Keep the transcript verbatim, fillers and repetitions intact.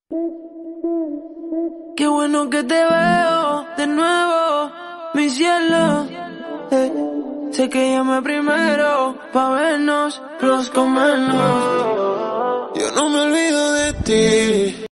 Qué bueno que te veo de nuevo, mi cielo. Eh, sé que llamé primero pa' vernos, los comernos. Yo no me olvido de ti.